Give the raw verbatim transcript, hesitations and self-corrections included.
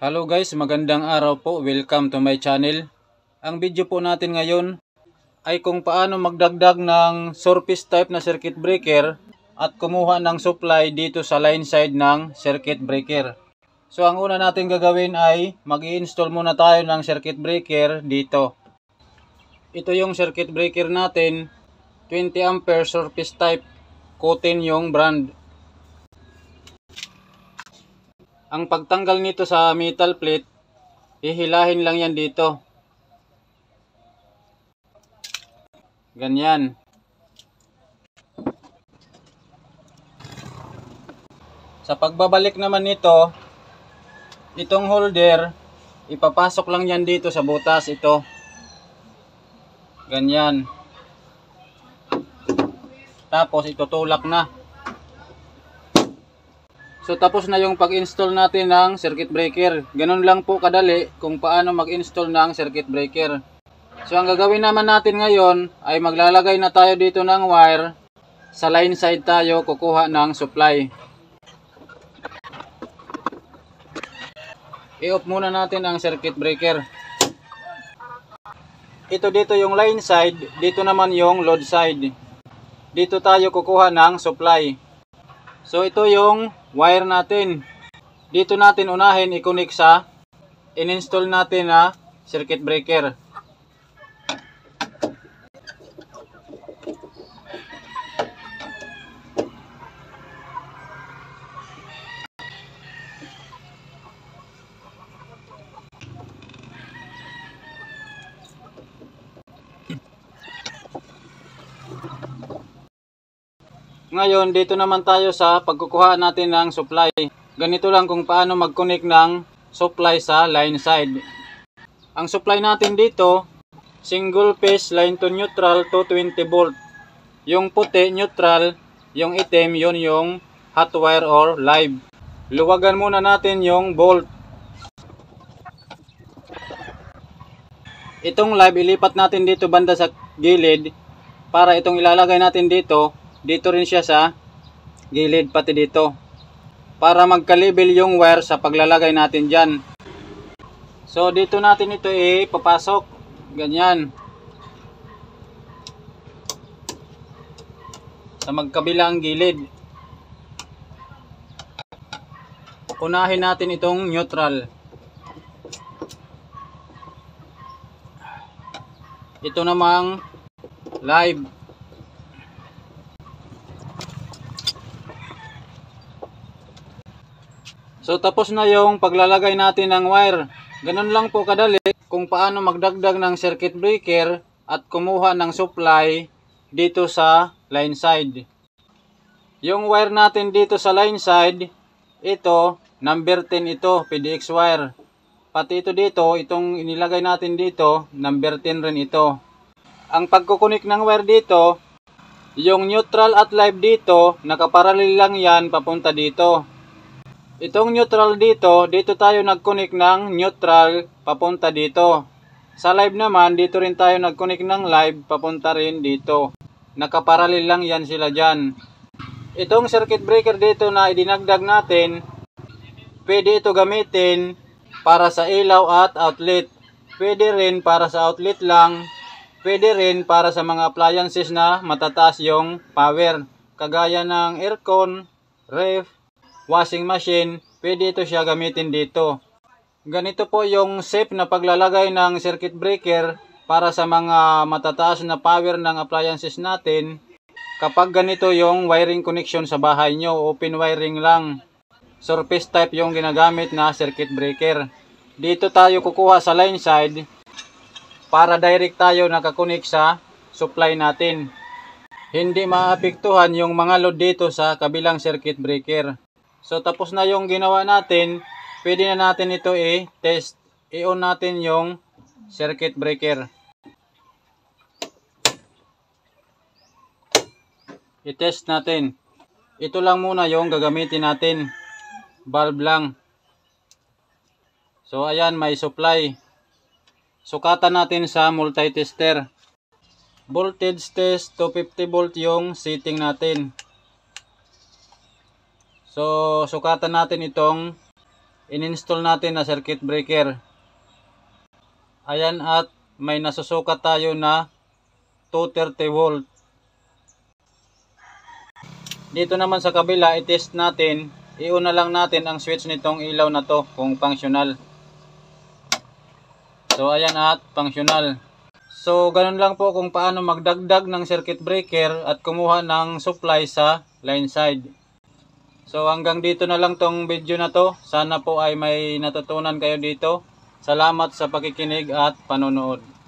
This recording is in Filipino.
Hello guys, magandang araw po. Welcome to my channel. Ang video po natin ngayon ay kung paano magdagdag ng surface type na circuit breaker at kumuha ng supply dito sa line side ng circuit breaker. So ang una natin gagawin ay mag-i-install muna tayo ng circuit breaker dito. Ito yung circuit breaker natin, twenty ampere surface type, Cotin yung brand. Ang pagtanggal nito sa metal plate, hihilahin lang yan dito. Ganyan. Sa pagbabalik naman nito, itong holder, ipapasok lang yan dito sa butas ito. Ganyan. Tapos itutulak na. So tapos na yung pag-install natin ng circuit breaker. Ganun lang po kadali kung paano mag-install ng circuit breaker. So ang gagawin naman natin ngayon ay maglalagay na tayo dito ng wire. Sa line side tayo kukuha ng supply. I-off muna natin ang circuit breaker. Ito dito yung line side, dito naman yung load side. Dito tayo kukuha ng supply. So ito yung wire natin. Dito natin unahin i-connect sa in-install natin na circuit breaker. Ngayon, dito naman tayo sa pagkukuha natin ng supply. Ganito lang kung paano mag-connect ng supply sa line side. Ang supply natin dito, single phase line to neutral two twenty volt. Yung puti, neutral. Yung itim, yun yung hot wire or live. Luwagan muna natin yung bolt. Itong live, ilipat natin dito banda sa gilid. Para itong ilalagay natin dito, dito rin siya sa gilid pati dito. Para magkalibel yung wire sa paglalagay natin dyan. So dito natin ito ipapasok. Ganyan. Sa magkabilang gilid. Unahin natin itong neutral. Ito namang live. So tapos na yung paglalagay natin ng wire. Ganun lang po kadali kung paano magdagdag ng circuit breaker at kumuha ng supply dito sa line side. Yung wire natin dito sa line side, ito, number ten ito, P D X wire. Pati ito dito, itong inilagay natin dito, number ten rin ito. Ang pagkukunik ng wire dito, yung neutral at live dito, nakaparallel lang yan papunta dito. Itong neutral dito, dito tayo nag-connect ng neutral papunta dito. Sa live naman, dito rin tayo nag-connect ng live papunta rin dito. Nakaparallel lang yan sila dyan. Itong circuit breaker dito na idinagdag natin, pwede ito gamitin para sa ilaw at outlet. Pwede rin para sa outlet lang. Pwede rin para sa mga appliances na matataas yung power. Kagaya ng aircon, ref, washing machine, pwede ito siya gamitin dito. Ganito po yung safe na paglalagay ng circuit breaker para sa mga matataas na power ng appliances natin. Kapag ganito yung wiring connection sa bahay nyo, open wiring lang. Surface type yung ginagamit na circuit breaker. Dito tayo kukuha sa line side para direct tayo nakakonek sa supply natin. Hindi maapektuhan yung mga load dito sa kabilang circuit breaker. So tapos na yung ginawa natin, pwede na natin ito i-test. I-on natin yung circuit breaker. I-test natin. Ito lang muna yung gagamitin natin. Bulb lang. So ayan, may supply. Sukatan natin sa multi-tester. Voltage test, two fifty volt yung setting natin. So, sukatan natin itong in-install natin na circuit breaker. Ayan, at may nasusukat tayo na two thirty volt. Dito naman sa kabila, i-test natin. Iuna lang natin ang switch nitong ilaw na to kung functional. So ayan, at functional. So ganun lang po kung paano magdagdag ng circuit breaker at kumuha ng supply sa line side. So hanggang dito na lang tong video na to. Sana po ay may natutunan kayo dito. Salamat sa pakikinig at panonood.